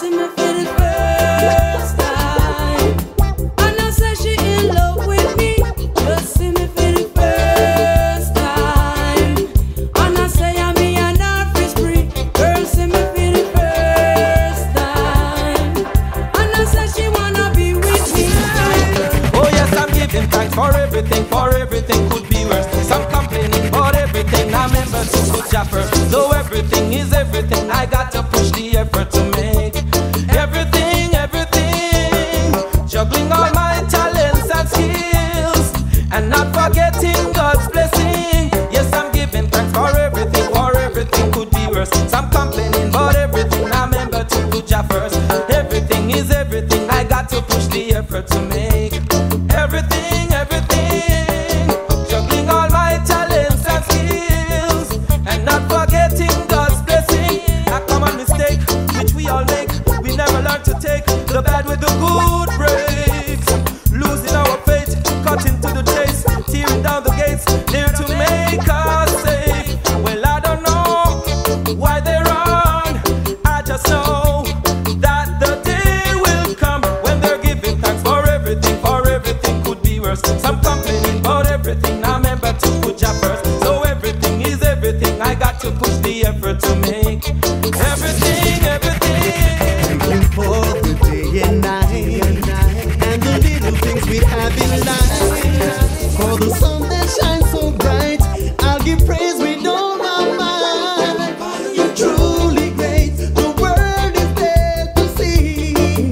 see me for the first time. And I say she in love with me. Just see me for the first time. And I say I'm me and her free spree. Girl, see me for the first time. And I say she wanna be with me. Oh yes, I'm giving thanks for everything could be worse. Some complaining about everything, I remember to put ya first. Though everything is everything, I got to push the effort to make everything, juggling all my talents and skills, and not forgetting God's blessing. Yes, I'm giving thanks for everything could be worse. Some complaining about everything, I remember to put ya first. Everything is everything, I got to push the effort to make everything, juggling all my talents and skills, and not forgetting God's blessing. A common mistake which we all make, we never learn to take the bad with the good breaks. Losing our faith, cutting to the chase, tearing down the gates, there to make us safe. Well, I don't know why they run, I just know that the day will come when they're giving thanks for everything could be worse. Some complaining about everything, I remember to put ya first. So everything is everything, I got to push the effort to make everything. Thank you for the day and night, and the little things we have in life. For the sun that shines so bright, I'll give praise with all my mind. You're truly great, the world is there to see.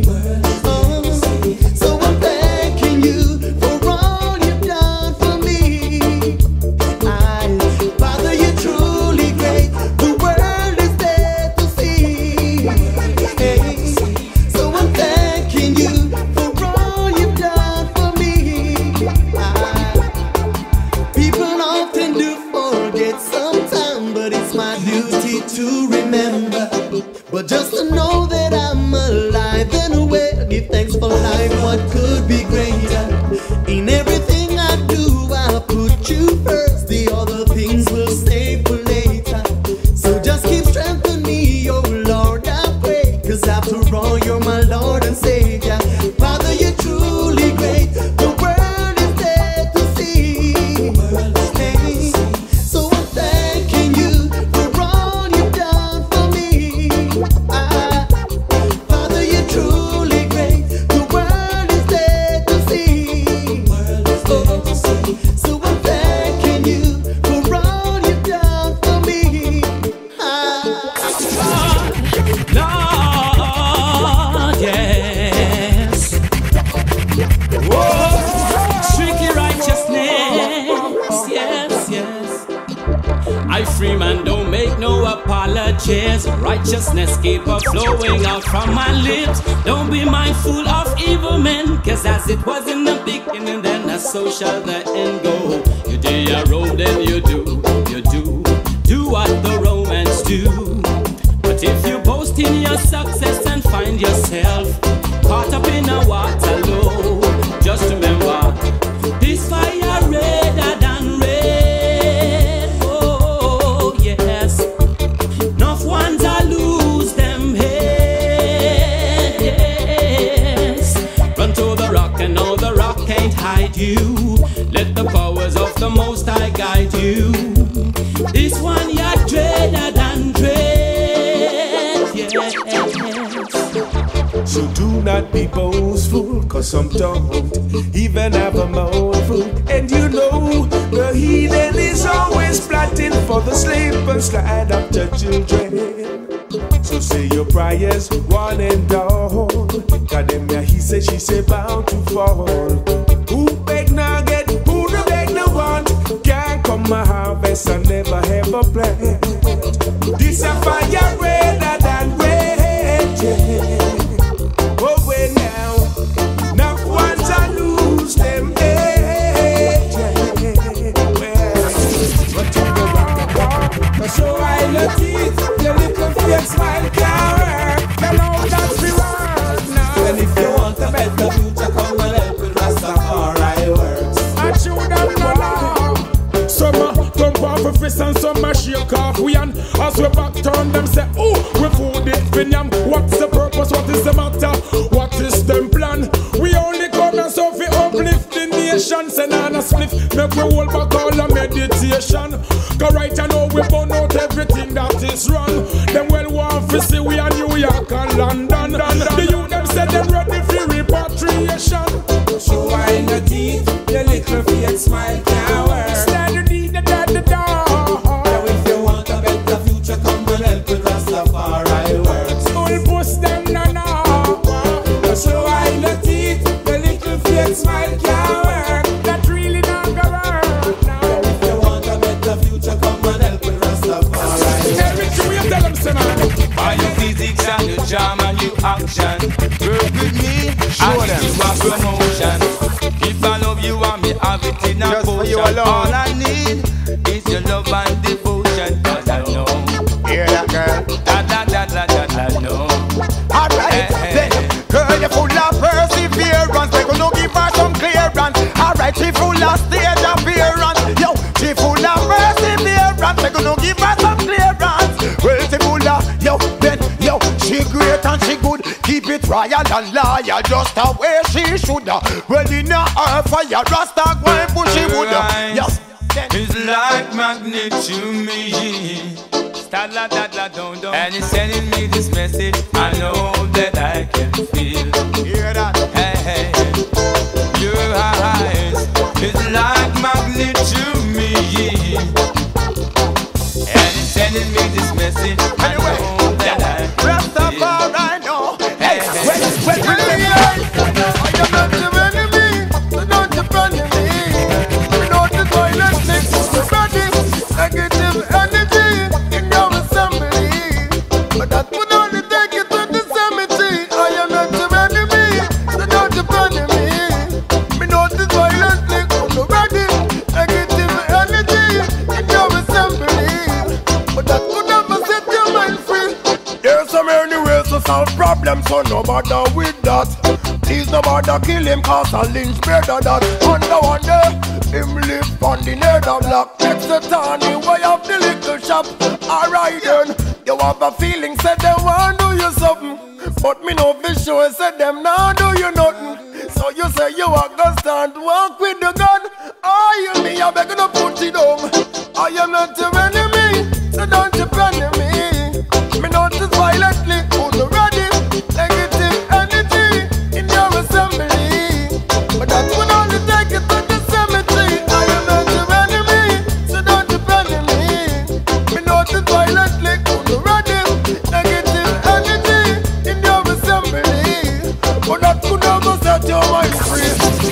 So I'm thanking you for all you've done for me. Father, you're truly great, the world is there to see. So I'm thanking you for all you've done for me. People often do forget sometime, but it's my duty to remember. But just to know that I'm alive and aware, give thanks for life, what could be greater? In everything I do, I put you first, the other things will stay for later. So just keep strengthening me, oh Lord, I pray, 'cause after all, you're my Lord and Savior. Father, you're truly great, the world is there to see. Hey, so I'm thanking you for all you've done for me. Father, you're truly great, the world is there to see. So I'm thanking you for all you've done for me. Lord, yes. Whoa, tricky righteousness, yes. I free man, don't make no apologies. Righteousness keep on flowing out from my lips. Don't be mindful of evil men, 'cause as it was in the beginning, then so shall the end go. You do your road, then you do what the Romans do. But if you boast in your success and find yourself caught up in a Waterloo, just remember, this fire redder than red. Oh yes, enough ones I lose them head. Yes, run to the rock and know the rock can't hide you. Let the powers of the Most High guide you. This one you're dreader than dread. Yes. So do not be boastful, 'cause some don't even have a mouthful. And you know the heathen is always plotting for the slip and slide of the children. So say your prayers one and all. Academia, he say, she say, bound to fall. Who beg now get, who no beg no want. Can't come a harvest and never have a plant. This a fire redder than red. Oh wait now, not once I lose them head. But you go round the wall, so I let it. Your little fake smile can't work. You know that's the word now. And if you want a better future, come and help with Rastafari works. I should have known. Some jump off a fist and some a shake off. We and as we back turn them say, oh, we food it, Vinyam. What's the purpose? What is Go right and now we burn out everything that is wrong. Them well want to see we are New York and London. The youth them said them ready for repatriation. Show her in the teeth, the little fake smile can't work. Stand the deed, the door. Now if you want a better future, come and help with Rastafari works. Full push them no. Show her in the teeth, the little fake smile can't work. That really not go work now. Now if you want a better future, come and help with Rastafari. Everything we tell them, son. By your physics and your charm and your action, work with me, I give you a promotion. If I love you, I may have it in a Just for you potion. alone. All I need is your love and devotion. Cause I know, Hear that, girl? I know. Alright, then, girl, you're full of perseverance. They gonna give her some clearance. Alright, she full of stage appearance. Yo, she full of perseverance. They gonna give her some clearance. Well, she full of, yo, then, yo, she great and she good. Keep it royal and loyal, just the way she shoulda. Well, in her fire, Rasta going bushy woulda. Yes, then. It's like magnet to me. Stadla, don't. And it's sending me this message. I know that I can feel. Hear that? Hey, your eyes is like magnet to me. And it's sending me this message. I know that I can Rastafari, no. Hey, I am not your enemy, so don't depend on me. We know the toilet next to the body. Negative energy in your assembly, but that would only take you to the cemetery. I am not your enemy, so don't depend on me. We know the toilet next to the body. Negative energy in your assembly, but that could never set your mind free. There's so many ways to solve problems, so no bother with that. Please no bother kill him, cause a lynch better that. Under one day, him live on the nether block. Next to Tony, way of the little shop. Alright then, you have a feeling, said they want do you something. But me no for sure, said them now do you nothing. So you say you are gonna stand, walk with the gun. Oh, you me, I beg you to put it down. I am not your enemy, so don't depend on me. Me notice violently, who's ready. Negative energy in your assembly, but that would only take you to the cemetery. I am not your enemy, so don't depend on me. Me notice violently, who's ready. Negative energy in your assembly, but that could never set your mind free.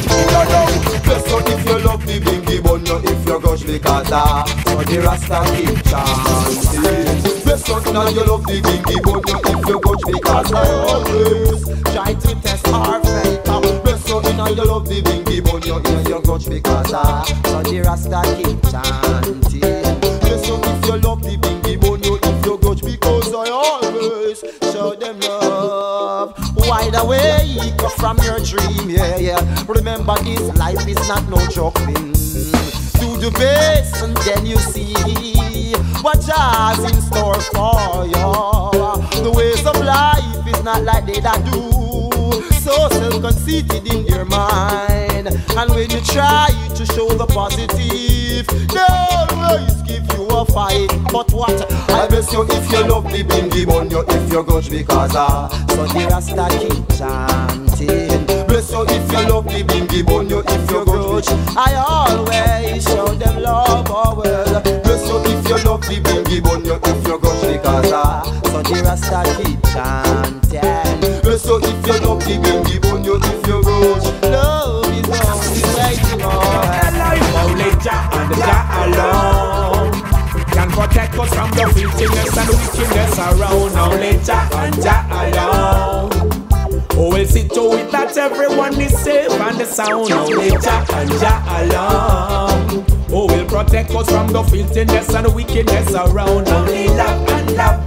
Bless you if you love the bingy bun, no if you gush because so the Rasta keep chanting. Bless you now you love the bingy bun, no if you gush because I always try to test our faith. Bless you now you love the bingy bun, no if you gush because so the Rasta keep chanting. Bless you if you love the bingy bun, no if you gush because I always show them love. Wide awake from your dream, yeah. Remember this life is not no joking. Do the best and then you see what God's in store for you. The ways of life is not like they that do. So self-conceited in your mind, and when you try to show the positive, they always give you a fight. But what? I bless you if you love the bingy bun, you if you gush because so the Rasta keep chanting. Bless you if you love the bingy bun, you if you gush. I always show them love, oh well. Bless you if you love the bingy bun, you if you gush because so the Rasta keep chanting. Bless you if you love the bingy bun, you if you gush. Love is always waiting on. The life only Jah and Jah alone can protect us from the filthiness and wickedness around. Only Jah and Jah alone. Oh, we'll see to it that everyone is safe and the sound. Only Jah and Jah alone. Oh, will protect us from the filthiness and wickedness around. Only love and love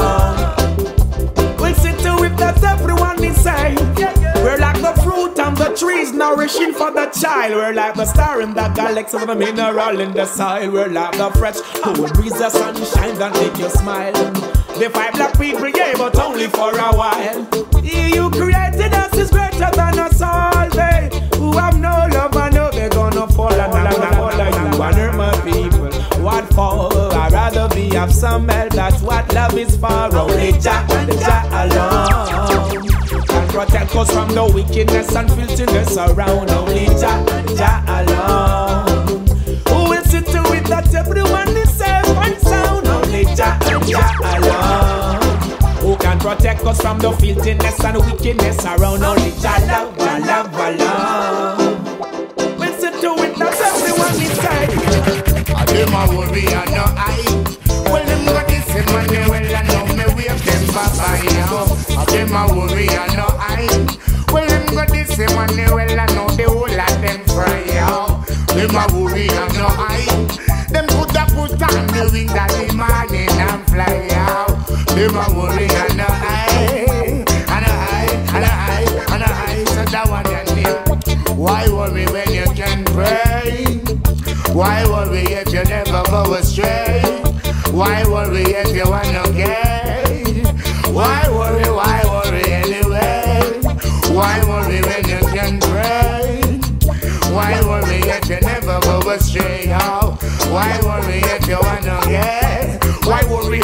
alone. We'll see to it that everyone is safe. We're like the fruit and the trees nourishing for the child. We're like the star in the galaxy with the mineral in the soil. We're like the fresh cool breeze, the sunshine that make you smile. The 5 black people, yeah, but only for a while. You created us is greater than us all, they who have no love, I know they're gonna fall. And you and my people, what for? love is for only Jah and Jah alone. Can protect us from the wickedness and filthiness around. Only Jah and Jah alone. Who will sit to it that everyone is safe and sound? Only Jah and Jah alone. Who can protect us from the filthiness and wickedness around? Only Jah love alone. We'll sit to it that everyone is safe. I do my worry and no I. Well, them got this Emmanuel and now me wave them bye-bye now. I do my worry and no I. Well, them got this Emmanuel and now the whole of them fry out. Them a worry and no I. Them coulda put on the wings of the morning and fly out. Them a worry and no I. And I, so that one you need. Why worry when you can pray? Why worry if you never go astray? Why worry if you wanna get? Why worry anyway? Why worry when you can pray? Why worry if you never go astray? Oh, why worry if you wanna get? Why worry?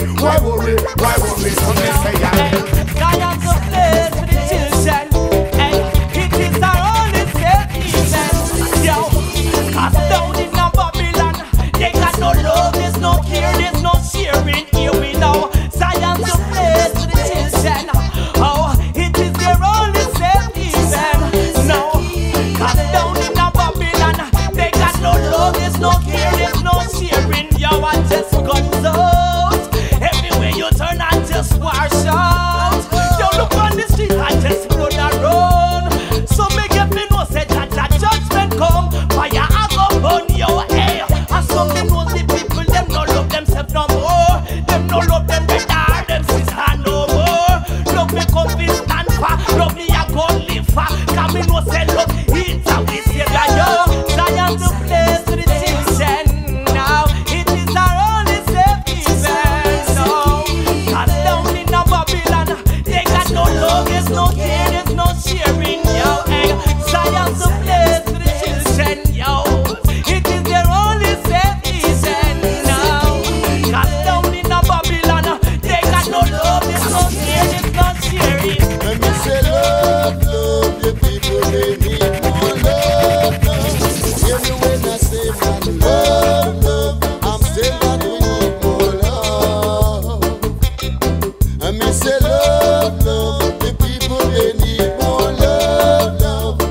So me say Zion's a place for the children, and it is our only safe haven. Yo, cast down in a Babylon, they got no love, there's no care, there's no sharing. Here we know, Zion's a place for the children. Oh, it is their only safe haven. No, cast down in a Babylon, they got no love, there's no care, there's no sharing. Yo, I just guns out, everywhere you turn and just wash out. Yo, look on the street and just blood around. So make it me know say that the judgment come, fire a go burn your hair. And some them know the people, them no love themselves no more. Them no love them better, them sister no more. Love me come be stand for, love me a go live for. Cause me know say love it's how we say that yo. Zion's the place for the children now. It is our only safe haven. No, cast down in a Babylon, they got no love, there's no care, there's no sharing. Yo, hey, Zion's the place for the children. Yo, it is their only safe haven now. Cast down in a Babylon, they got no love, there's no care, there's no sharing. Let me say love, the people they need more love. Anyway, I say man, love, I'm saying that we need more love. Let me say love, the people they need more love.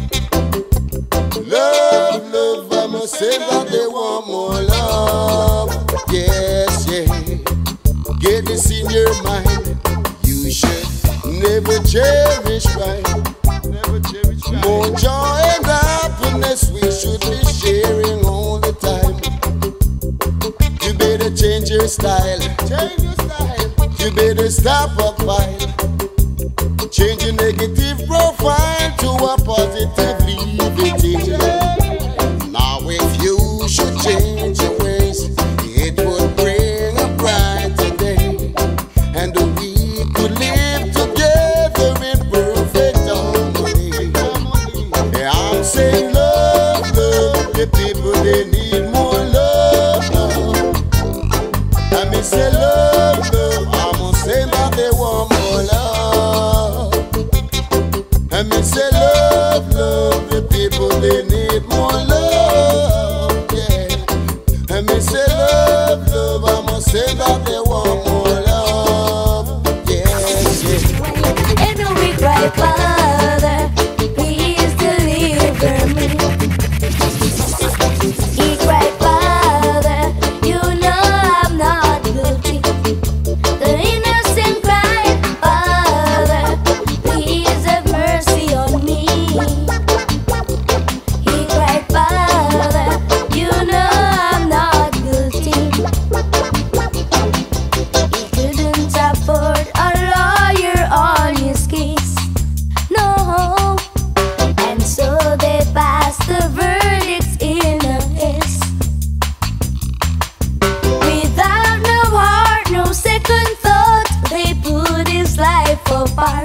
Love, I must say that they want more love. Yes, yeah. Get this in your mind. You should never cherish right. More joy and happiness we should be sharing all the time. You better change your style. You better stop a fight. Change your negative profile to a positive levity. Now if you should change your ways, it would bring a brighter day, and we could live together in perfect harmony. I'm saying love, the people they need more love. Let me say love, I'm saying that they want more love. Let me say love, the people they need more love. Yeah. Let me say love, I'm saying that they want more love. Yes, yeah. And no regret, Father, please deliver me. He cried, Father, you know I'm not guilty. The innocent cried, Father, please have mercy on me. He cried, Father, you know I'm not guilty. He couldn't afford a lawyer on his case. No, and so they passed the verdicts in a haste. Without no heart, no second thought, they put his life apart.